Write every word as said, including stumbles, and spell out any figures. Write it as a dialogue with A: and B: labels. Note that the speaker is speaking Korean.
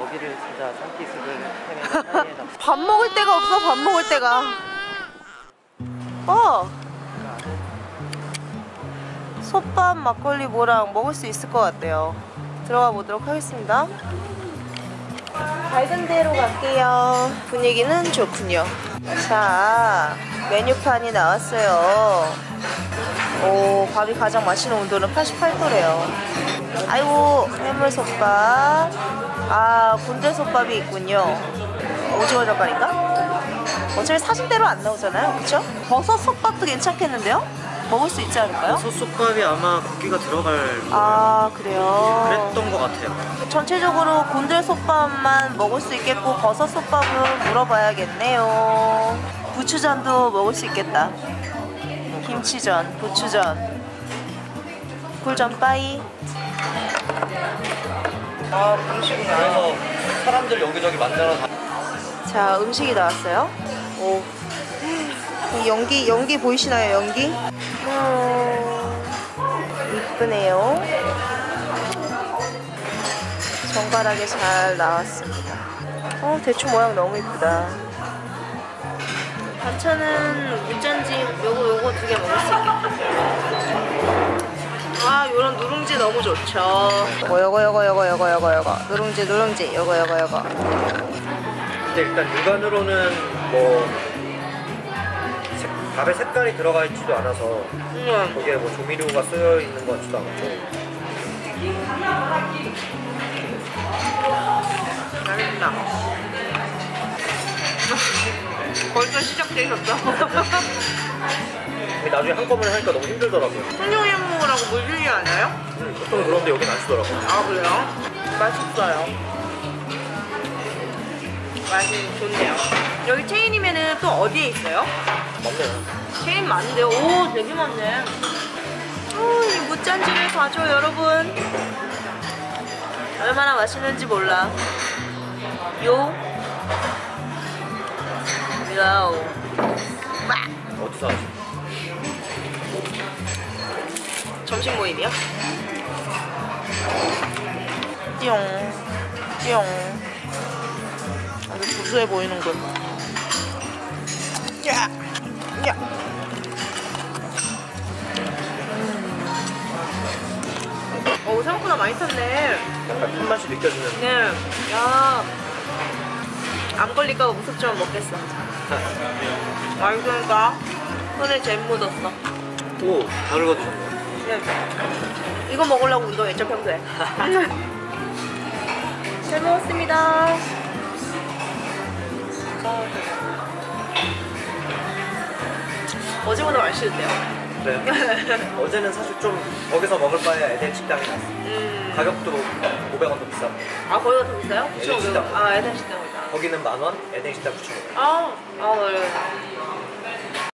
A: 여기를 진짜 산기슭을 헤매는 사이에다
B: 밥 먹을 데가 없어. 밥 먹을 데가. 어. 솥밥, 막걸리, 뭐랑 먹을 수 있을 것 같아요. 들어가 보도록 하겠습니다. 밝은 데로 갈게요. 분위기는 좋군요. 자, 메뉴판이 나왔어요. 오, 밥이 가장 맛있는 온도는 팔십팔 도래요. 아이고, 해물솥밥. 아, 군대솥밥이 있군요. 오징어 젓갈인가? 어차피 사진대로 안 나오잖아요, 그쵸? 버섯 솥밥도 괜찮겠는데요? 먹을 수 있지 않을까요?
A: 소속밥이 아마 고기가 들어갈 거예요.
B: 아, 그래요?
A: 그랬던 것 같아요.
B: 전체적으로 곤들솥밥만 먹을 수 있겠고 버섯솥밥은 물어봐야겠네요. 부추전도 먹을 수 있겠다. 김치전, 부추전, 굴전 빠이.
A: 아, 음식은 그래서 사람들 여기저기 만나러 다...
B: 자, 음식이 나왔어요. 오, 이 연기, 연기 보이시나요? 연기? 음, 이쁘네요. 정갈하게 잘 나왔습니다. 어, 대충 모양 너무 이쁘다. 반찬은 무짠지 요거 요거 두 개 먹을 수 있겠다. 아, 요런 누룽지 너무 좋죠. 요거 요거 요거 요거 요거 요거 요거 누룽지 누룽지 요거 요거 요거.
A: 근데 일단 육안으로는 뭐 색, 밥에 색깔이 들어가 있지도 않아서
B: 음.
A: 거기에 뭐 조미료가 쓰여 있는 것 같지도 않고.
B: 맛있다. 벌써 시작되셨어.
A: 나중에 한꺼번에 하니까 너무 힘들더라고요.
B: 청룡이 먹으라고 물 주지 않아요?
A: 음, 보통 그런데 여긴 안 쓰더라고요.
B: 아, 그래요? 맛있어요. 맛이 좋네요. 여기 체인이면은 또 어디에 있어요?
A: 맞네요.
B: 체인 많은데요? 오, 되게 많네. 오, 이 무짠지를 봐줘, 여러분. 얼마나 맛있는지 몰라. 요. 와우. 와.
A: 어디서 하지?
B: 점심 모임이요? 띠용. 띠용. 아주 구수해 보이는군. 야! 야! 음. 어, 생각보다 많이 탔네.
A: 약간 탄맛이 느껴지는.
B: 네. 야. 안 걸릴까봐 무섭지만 먹겠어. 맛있으니까 손에 잼 묻었어.
A: 오, 다 긁어주셨네요.
B: 네. 이거 먹으려고 운동했죠, 평소에. 잘 먹었습니다. 어제보다 맛있는데요?
A: 네. 어제는 사실 좀 거기서 먹을 바에 에덴 식당이 나왔어요. 음. 가격도 오백 원도 비싸고.
B: 아, 거기가 더 비싸요?
A: 에덴 식당.
B: 아, 에덴 식당이다.
A: 거기는 만 원, 에덴 식당 구천 원.
B: 아, 아, 그래.